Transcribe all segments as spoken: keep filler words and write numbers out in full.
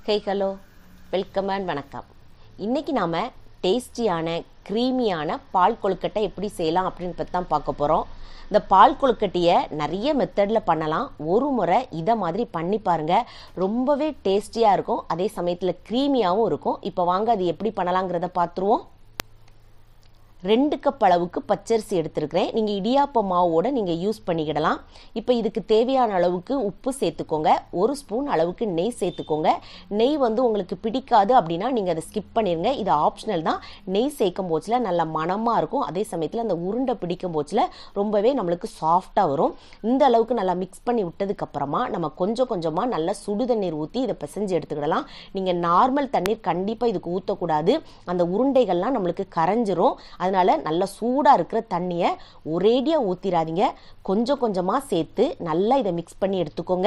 Hey hello welcome and வணக்கம். இன்றைக்கி நாம் டேஸ்டியான க்ரீமியான பால் கொழுக்கட்டை எப்படி செய்யலாம் அப்படின்னு பற்றி தான் பார்க்க போகிறோம். இந்த பால் கொழுக்கட்டையை நிறைய மெத்தடில் பண்ணலாம். ஒரு முறை இதை மாதிரி பண்ணி பாருங்கள், ரொம்பவே டேஸ்டியாக இருக்கும், அதே சமயத்தில் க்ரீமியாகவும் இருக்கும். இப்போ வாங்க அது எப்படி பண்ணலாங்கிறத பார்த்துருவோம். ரெண்டு கப் அளவுக்கு பச்சரிசி எடுத்துருக்கிறேன். நீங்கள் இடியாப்ப மாவோட நீங்கள் யூஸ் பண்ணிக்கிடலாம். இப்போ இதுக்கு தேவையான அளவுக்கு உப்பு சேர்த்துக்கோங்க. ஒரு ஸ்பூன் அளவுக்கு நெய் சேர்த்துக்கோங்க. நெய் வந்து உங்களுக்கு பிடிக்காது அப்படின்னா நீங்கள் அதை ஸ்கிப் பண்ணிடுங்க. இது ஆப்ஷனல் தான். நெய் சேர்க்கும் போச்சில் நல்ல மணமாக இருக்கும், அதே சமயத்தில் அந்த உருண்டை பிடிக்கும் போச்சில் ரொம்பவே நம்மளுக்கு சாஃப்டாக வரும். இந்த அளவுக்கு நல்லா மிக்ஸ் பண்ணி விட்டதுக்கப்புறமா நம்ம கொஞ்சம் கொஞ்சமாக நல்லா சுடு தண்ணீர் ஊற்றி இதை பிசைஞ்சு எடுத்துக்கிடலாம். நீங்கள் நார்மல் தண்ணீர் கண்டிப்பாக இதுக்கு ஊற்றக்கூடாது, அந்த உருண்டைகள்லாம் நம்மளுக்கு கரைஞ்சிரும். அதனால நல்லா சூடாக இருக்கிற தண்ணியை ஒரேடியாக ஊற்றிடாதீங்க, கொஞ்சம் கொஞ்சமாக சேர்த்து நல்லா இதை மிக்ஸ் பண்ணி எடுத்துக்கோங்க.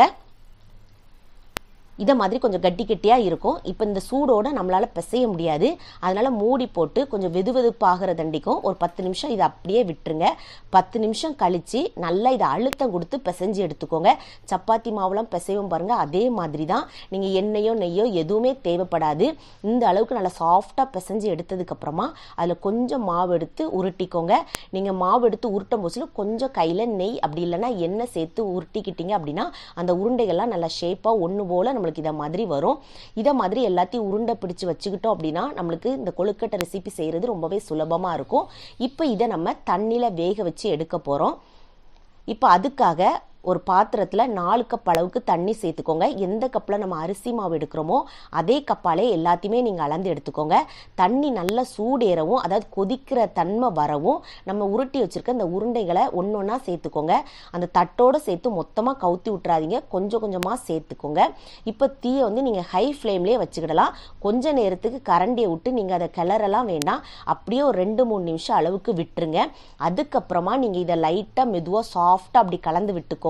இதை மாதிரி கொஞ்சம் கட்டி கட்டியாக இருக்கும். இப்போ இந்த சூடோடு நம்மளால் பிசைய முடியாது, அதனால் மூடி போட்டு கொஞ்சம் வெது வெதுப்பாகிற தண்டிக்கும் ஒரு பத்து நிமிஷம் இதை அப்படியே விட்டுருங்க. பத்து நிமிஷம் கழித்து நல்லா இதை அழுத்தம் கொடுத்து பிசைஞ்சு எடுத்துக்கோங்க. சப்பாத்தி மாவுலாம் பிசையும் பாருங்கள், அதே மாதிரி தான். நீங்கள் எண்ணெயோ நெய்யோ எதுவுமே தேவைப்படாது. இந்த அளவுக்கு நல்லா சாஃப்டாக பிசைஞ்சு எடுத்ததுக்கப்புறமா அதில் கொஞ்சம் மாவு எடுத்து உருட்டிக்கோங்க. நீங்கள் மாவு எடுத்து உருட்டும் போச்சில் கொஞ்சம் கையில் நெய் அப்படி இல்லைன்னா எண்ணெய் சேர்த்து உருட்டிக்கிட்டீங்க அப்படின்னா அந்த உருண்டைகள்லாம் நல்லா ஷேப்பாக ஒன்று போல் நம்மளுக்கு இதை மாதிரி வரும். இதை மாதிரி எல்லாத்தையும் உருண்டை பிடிச்சு வச்சுக்கிட்டோம் அப்படின்னா நம்மளுக்கு இந்த கொழுக்கட்டை ரெசிபி செய்கிறது ரொம்பவே சுலபமாக இருக்கும். இப்போ இதை நம்ம தண்ணியில் வேக வச்சு எடுக்க போகிறோம். இப்போ அதுக்காக ஒரு பாத்திரத்தில் நாலு கப் அளவுக்கு தண்ணி சேர்த்துக்கோங்க. எந்த கப்பில் நம்ம அரிசி மாவு எடுக்கிறோமோ அதே கப்பாலே எல்லாத்தையுமே நீங்கள் அளந்து எடுத்துக்கோங்க. தண்ணி நல்லா சூடேறவும், அதாவது கொதிக்கிற தன்மை வரவும் நம்ம உருட்டி வச்சுருக்க இந்த உருண்டைகளை ஒன்று ஒன்றா சேர்த்துக்கோங்க. அந்த தட்டோடு சேர்த்து மொத்தமாக கவுத்தி விட்டுறாதீங்க, கொஞ்சம் கொஞ்சமாக சேர்த்துக்கோங்க. இப்போ தீயை வந்து நீங்கள் ஹை ஃப்ளேம்லேயே வச்சுக்கிடலாம். கொஞ்ச நேரத்துக்கு கரண்டியை விட்டு நீங்கள் அதை கிளறலாம் வேண்டாம், அப்படியே ஒரு ரெண்டு மூணு நிமிஷம் அளவுக்கு விட்டுருங்க. அதுக்கப்புறமா நீங்கள் இதை லைட்டாக மெதுவாக சாஃப்டாக அப்படி கலந்து விட்டுக்கோங்க.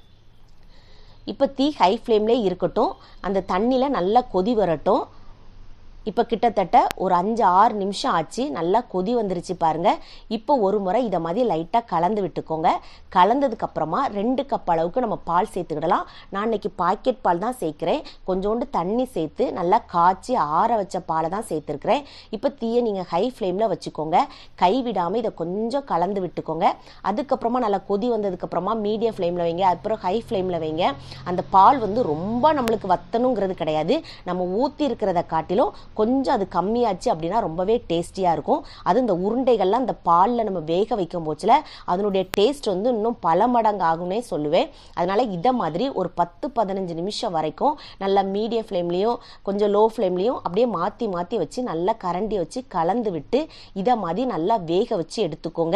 இப்போ தீ ஹை ஃப்ளேம்லேயே இருக்கட்டும், அந்த தண்ணியில் நல்லா கொதி வரட்டும். இப்போ கிட்டத்தட்ட ஒரு அஞ்சு ஆறு நிமிஷம் ஆச்சு, நல்லா கொதி வந்துருச்சு பாருங்கள். இப்போ ஒரு முறை இதை மாதிரி லைட்டாக கலந்து விட்டுக்கோங்க. கலந்ததுக்கப்புறமா ரெண்டு கப் அளவுக்கு நம்ம பால் சேர்த்துக்கிடலாம். நான் இன்னைக்கு பாக்கெட் பால் தான் சேர்க்குறேன். கொஞ்சோண்டு தண்ணி சேர்த்து நல்லா காய்ச்சி ஆற வச்ச பாலை தான் சேர்த்துருக்குறேன். இப்போ தீயை நீங்கள் ஹை ஃப்ளேமில் வச்சுக்கோங்க, கை விடாமல் இதை கொஞ்சம் கலந்து விட்டுக்கோங்க. அதுக்கப்புறமா நல்லா கொதி வந்ததுக்கப்புறமா மீடியம் ஃப்ளேமில் வைங்க, அப்புறம் ஹை ஃப்ளேமில் வைங்க. அந்த பால் வந்து ரொம்ப நம்மளுக்கு வத்தணுங்கிறது கிடையாது, நம்ம ஊற்றி இருக்கிறத காட்டிலும் கொஞ்சம் அது கம்மியாச்சு அப்படின்னா ரொம்பவே டேஸ்டியாக இருக்கும். அது இந்த உருண்டைகள்லாம் அந்த பாலில் நம்ம வேக வைக்கும் போச்சில் அதனுடைய டேஸ்ட் வந்து இன்னும் பல மடங்கு ஆகும்னே சொல்லுவேன். அதனால் இதை மாதிரி ஒரு பத்து பதினஞ்சு நிமிஷம் வரைக்கும் நல்லா மீடியம் ஃப்ளேம்லேயும் கொஞ்சம் லோ ஃப்ளேம்லேயும் அப்படியே மாற்றி மாற்றி வச்சு நல்லா கரண்டி வச்சு கலந்து விட்டு இதை மாதிரி நல்லா வேக வச்சு எடுத்துக்கோங்க.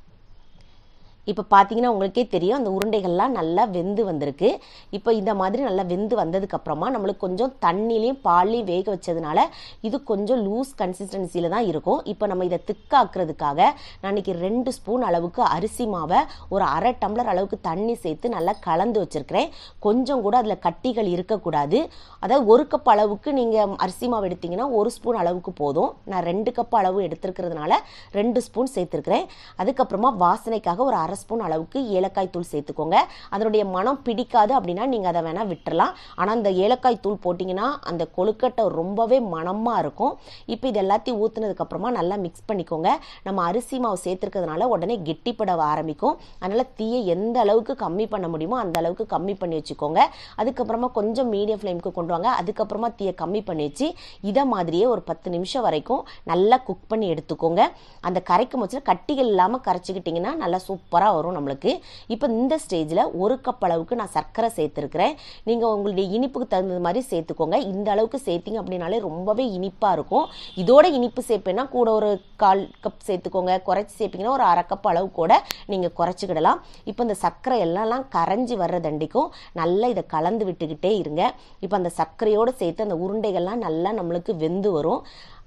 இப்போ பார்த்தீங்கன்னா உங்களுக்கே தெரியும், அந்த உருண்டைகள்லாம் நல்லா வெந்து வந்திருக்கு. இப்போ இந்த மாதிரி நல்லா வெந்து வந்ததுக்கப்புறமா நம்மளுக்கு கொஞ்சம் தண்ணிலையும் பால்லையும் வேக வச்சதுனால இது கொஞ்சம் லூஸ் கன்சிஸ்டன்சியில் தான் இருக்கும். இப்போ நம்ம இதை திக்காக்குறதுக்காக நான் இன்னைக்கு ரெண்டு ஸ்பூன் அளவுக்கு அரிசி மாவை ஒரு அரை டம்ளர் அளவுக்கு தண்ணி சேர்த்து நல்லா கலந்து வச்சுருக்கிறேன். கொஞ்சம் கூட அதில் கட்டிகள் இருக்கக்கூடாது. அதாவது ஒரு கப் அளவுக்கு நீங்கள் அரிசி மாவு எடுத்தீங்கன்னா ஒரு ஸ்பூன் அளவுக்கு போதும். நான் ரெண்டு கப் அளவு எடுத்துருக்கிறதுனால ரெண்டு ஸ்பூன் சேர்த்துருக்கிறேன். அதுக்கப்புறமா வாசனைக்காக ஒரு அரை ஸ்பூன் அளவுக்கு ஏலக்காய் தூள் சேர்த்துக்கோங்க. அதனுடைய மனம் பிடிக்காது அப்படின்னா நீங்கள் அதை வேணால் விட்டுறலாம். ஆனால் அந்த ஏலக்காய் தூள் போட்டிங்கன்னா அந்த கொழுக்கட்டை ரொம்பவே மணமாக இருக்கும். இப்போ இது எல்லாத்தையும் ஊற்றுனதுக்கப்புறமா நல்லா மிக்ஸ் பண்ணிக்கோங்க. நம்ம அரிசி மாவு சேர்த்துருக்கிறதுனால உடனே கெட்டிப்பட ஆரம்பிக்கும். அதனால் தீயை எந்த அளவுக்கு கம்மி பண்ண முடியுமோ அந்த அளவுக்கு கம்மி பண்ணி வச்சுக்கோங்க. அதுக்கப்புறமா கொஞ்சம் மீடியம் ஃப்ளேமுக்கு கொண்டு வாங்க. அதுக்கப்புறமா தீயை கம்மி பண்ணி வச்சு இதை மாதிரியே ஒரு பத்து நிமிஷம் வரைக்கும் நல்லா குக் பண்ணி எடுத்துக்கோங்க. அந்த கரைக்கும் போது கட்டிகள் இல்லாமல் கரைச்சிக்கிட்டிங்கன்னா நல்லா சூப்பராக வரும் நம்மளுக்கு. இப்போ இந்த ஸ்டேஜில் ஒரு கப் அளவுக்கு நான் சர்க்கரை சேர்த்துருக்கிறேன். நீங்கள் உங்களுடைய இனிப்புக்கு தகுந்த மாதிரி சேர்த்துக்கோங்க. இந்த அளவுக்கு சேர்த்திங்க அப்படின்னாலே ரொம்பவே இனிப்பாக இருக்கும். இதோட இனிப்பு சேர்ப்பேன்னா கூட ஒரு கால் கப் சேர்த்துக்கோங்க, குறைச்சி சேர்ப்பிங்கன்னா ஒரு அரை கப் அளவு கூட நீங்கள் குறைச்சிக்கிடலாம். இப்போ இந்த சர்க்கரை எல்லாம் கரைஞ்சி வர்ற தண்டிக்கும் நல்லா இதை கலந்து விட்டுக்கிட்டே இருங்க. இப்போ அந்த சர்க்கரையோடு சேர்த்து அந்த உருண்டைகள்லாம் நல்லா நம்மளுக்கு வெந்து வரும்.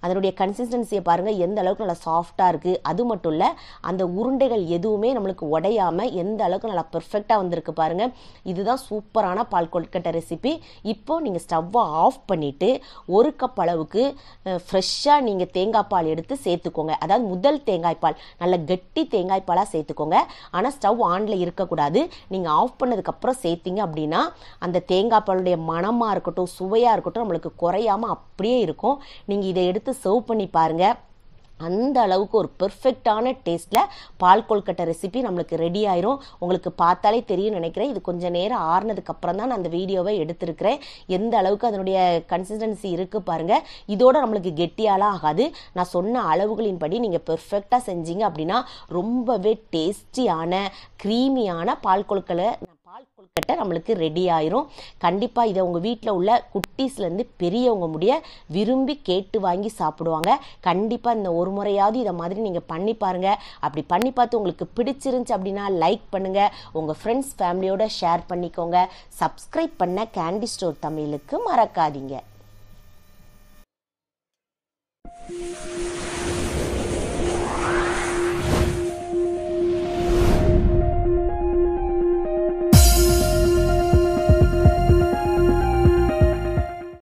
அதனுடைய கன்சிஸ்டன்சியை பாருங்கள் எந்த அளவுக்கு நல்லா சாஃப்டாக இருக்குது. அது மட்டும் இல்லை, அந்த உருண்டைகள் எதுவுமே நம்மளுக்கு உடையாமல் எந்த அளவுக்கு நல்லா பெர்ஃபெக்டாக வந்திருக்கு பாருங்கள். இதுதான் சூப்பரான பால் கொழுக்கட்டை ரெசிபி. இப்போ நீங்கள் ஸ்டவ்வை ஆஃப் பண்ணிவிட்டு ஒரு கப் அளவுக்கு ஃப்ரெஷ்ஷாக நீங்கள் தேங்காய் பால் எடுத்து சேர்த்துக்கோங்க. அதாவது முதல் தேங்காய் பால், நல்ல கெட்டி தேங்காய் பாலாக சேர்த்துக்கோங்க. ஆனால் ஸ்டவ் ஆனில் இருக்கக்கூடாது. நீங்கள் ஆஃப் பண்ணதுக்கப்புறம் சேர்த்திங்க அப்படின்னா அந்த தேங்காய் பாலுடைய மணமாக இருக்கட்டும், சுவையாக இருக்கட்டும், நம்மளுக்கு குறையாமல் அப்படியே இருக்கும். நீங்கள் இதை எடுத்து சர்வ் பண்ணி பாருங்கள். அந்த அளவுக்கு ஒரு பெர்ஃபெக்டான டேஸ்ட்டில் பால் கொழுக்கட்டை ரெசிபி நம்மளுக்கு ரெடி ஆயிரும். உங்களுக்கு பார்த்தாலே தெரியும் நினைக்கிறேன். இது கொஞ்சம் நேரம் ஆறுனதுக்கு அப்புறம் தான் நான் அந்த வீடியோவை எடுத்திருக்கிறேன். எந்த அளவுக்கு அதனுடைய கன்சிஸ்டன்சி இருக்குது பாருங்கள். இதோட நம்மளுக்கு கெட்டியாலாம் ஆகாது. நான் சொன்ன அளவுகளின் படி நீங்கள் பெர்ஃபெக்டாக செஞ்சீங்க அப்படின்னா ரொம்பவே டேஸ்டியான க்ரீமியான பால் கொழுக்கட்டை பால் கொழுக்கட்டை நம்மளுக்கு ரெடி ஆயிரும். கண்டிப்பாக இதை உங்கள் வீட்டில் உள்ள குட்டீஸ்லேருந்து பெரியவங்க முடிய விரும்பி கேட்டு வாங்கி சாப்பிடுவாங்க. கண்டிப்பாக இந்த ஒரு முறையாவது இதை மாதிரி நீங்கள் பண்ணி பாருங்கள். அப்படி பண்ணி பார்த்து உங்களுக்கு பிடிச்சிருந்துச்சு அப்படின்னா லைக் பண்ணுங்கள், உங்கள் ஃப்ரெண்ட்ஸ் ஃபேமிலியோட ஷேர் பண்ணிக்கோங்க. சப்ஸ்கிரைப் பண்ண கேண்டி ஸ்டோர் தமிழுக்கு மறக்காதீங்க.